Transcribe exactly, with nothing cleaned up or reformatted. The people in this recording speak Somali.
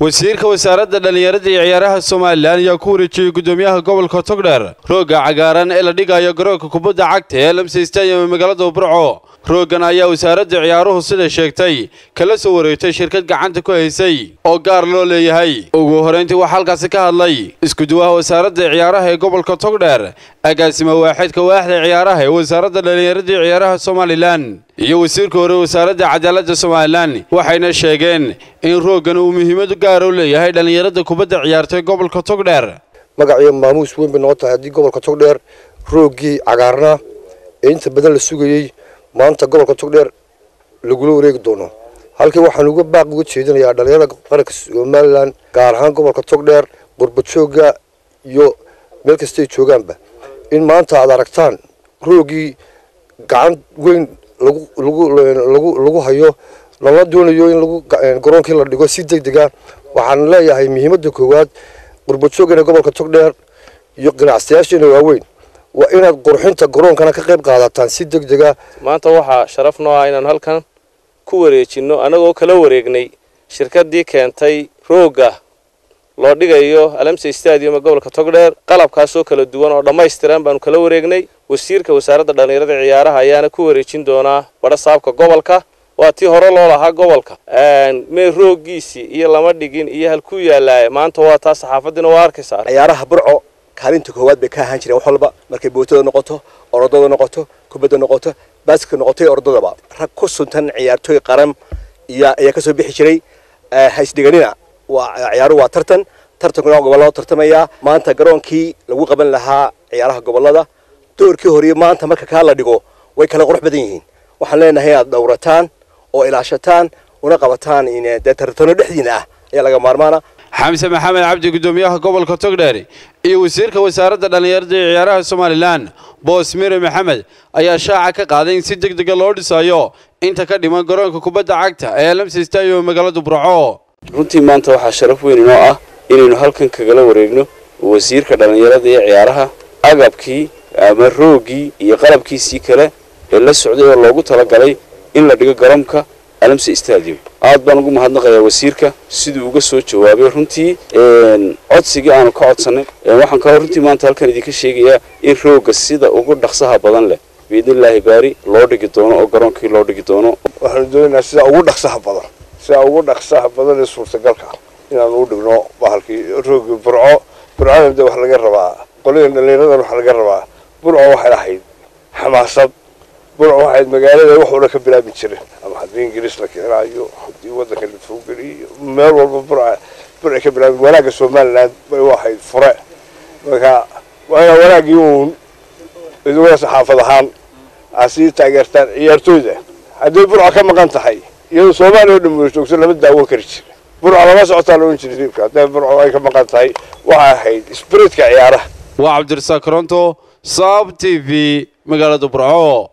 wasiirka wasaaradda dhalinyarada iyo ciyaaraha Soomaaliland ayaa ku wareejiyay gudoomiyaha gobolka Togdheer rooga cagaaran ee la dhigayo garoonka kubadda cagta ee Lamse Stadium magaalada Burco. roogan ayaa wasaaradda ciyaaruhu sida sheegtay kala soo wareegtay shirkad gacanta ku haysay oo gaar loo leeyahay. ugu horeyntii waxa halkaas ka hadlay isku duwaha wasaaradda ciyaaraha ee gobolka Togdheer agaasima waaxidka waaxda ciyaaraha ee wasaaradda dhalinyarada iyo ciyaaraha Soomaaliland iyo wasiirka hore wasaaradda cadaaladda Soomaaliland waxayna sheegeen in roogan uu muhiimad gaar u leeyahay dhalinyarada kubadda ciyaarta gobolka Togdheer. magaciisa maamuus weyn bay noqotay hadii gobolka Togdheer roogii cagaarna inta badan la sugayay maanta gobolka Togdheer lagu wareegi doono. halkii waxaan uga baaq uga jeedinayaa dhalinyarada qaranka Soomaaliland gaar ahaan gobolka Togdheer qurbadjooga iyo meel kasta ay joogaanba in maanta aad aragtaan roogii gacan weyn lagu lagu lagu lagu hayo lama doonayo in lagu garoonkii la dhigo si degdeg ah. waxaan leeyahay muhiimadda koowaad qurbadjoogana gobolka Togdheer iyo ganacsiyaasha waaweyn waa inaad qurxinta garoonkana ka qayb qaadataan si degdeg ah. maanta waxa sharaf noo ah inaan halkan ku wareejino anagoo kala wareegnay shirkadii keentay rooga loo dhigayo Lamse Stadium gobolka Togdheer qalabkaas oo kala duwan oo dhameystiran baan kala wareegnay. wasiirka wasaaradda dhalinyarada ciyaaraha ayaana ku wareejin doona bada saabka gobolka waa tii hore loo lahaa gobolka een me roogiisi iyo lama dhigin iyo halku yaalay maanta waa taas saxaafadina waa arkaysaa. ciyaaraha Burco kaalinta koowaad bay ka ahaan jireen wax walba markay bootada noqoto orodada noqoto kubadda noqoto baaska noqotay orodadaba rag ku suntan ciyaartoy qaran iyo ayaa ka soo bixi jiray hays dhiganina waa ciyaaru waa tartan tartankuna gobolada tartamaya maanta garoonkii lagu qaban lahaa ciyaaraha gobolada doorkii hore maanta marka ka la dhigo way kala qurux badan yihiin. waxaan leenahay aad dhowrataan oo ilaashataan una qabataan in tartano dhexdiina ah ayaa laga maarmaana. xamse maxamed cabdi gudoomiyaha gobolka Togdheer iyo wasiirka wasaaradda dhalinyarada iyo ciyaaraha Soomaaliland boos mire maxamed ayaa shaaca ka qaaday in si degdeg ah loo dhisayo inta ka dhiman garoonka kubadda cagta ee Lamse Stadium magaalada Burco. runtii maanta waxa sharaf weyn inoo ah inaynu halkan kaga wareegno wasiirka dhalinyarada iyo ciyaaraha agabkii ama roogii iyo qalabkiisii kale ee la socday oo loogu talagalay in la dhigo garoonka Lamse Stadium. aad baan ugu mahadnaqayaa wasiirka sidoo uga soo jawaabay runtii een codsiga aanu ka codsanay waxaan ka runtii maanta halkan idinka sheegayaa in rooga sida ugu dhaqsaha badan leh biidnillaahi baari loo dhigi doono oo garoonkii loo dhigi doono. waxaan doonayaa sida ugu dhaqsaha badan sida ugu dhaqsaha badan ee suurtagalka inaan u dhigno bahalkii rooga Burco. Burco wax laga rabaa qolada dhalinyarada wax laga rabaa Burco waxay ahayd xamaasad Burco waxay magaalada wax wada ka bilaabi jireen ama hadii Ingiriis la keenayo hadii wadanka la fuugeliyo meel walba Burco Burco ka bilaabi walaaga Soomaaliland bay waxay fure marka waa walaagii uu idoo saxaafadahan asii taageertaan ciyaartooyda hadii Burco ka maqan tahay iyo Soomaaliya dhimo joogso lama daawo kari jiray. Burco lama socotaa loo injineer ka hadii Burco ay ka maqan tahay waxa ahayd spiritka ciyaaraha. waa Cabdirasaaq Koronto Saab T V magaalada Burco.